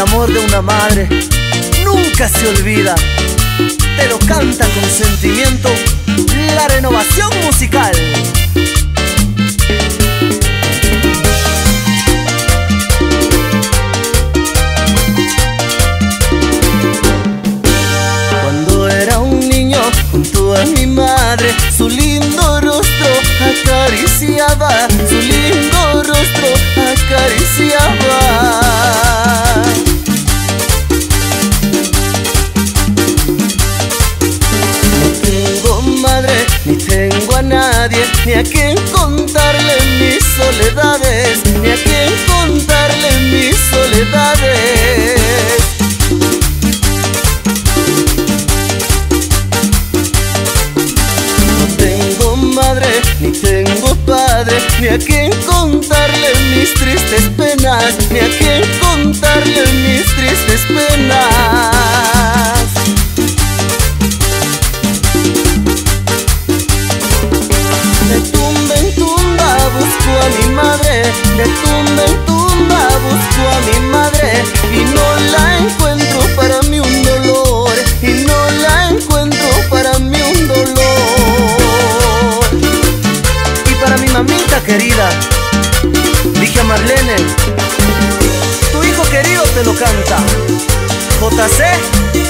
amor de una madre nunca se olvida. Te lo canta con sentimiento la Renovación Musical. Cuando era un niño junto a mi madre, su lindo rostro acariciaba, su lindo rostro acariciaba. Ni tengo a nadie, ni a quien contarle mis soledades, ni a quien contarle mis soledades. No tengo madre, ni tengo padre, ni a quien contarle mis tristes penas, ni a quien contarle mis tristes penas. De tumba en tumba busco a mi madre, de tumba en tumba busco a mi madre, y no la encuentro, para mí un dolor, y no la encuentro, para mí un dolor. Y para mi mamita querida, Ligia Marlene, tu hijo querido te lo canta, JC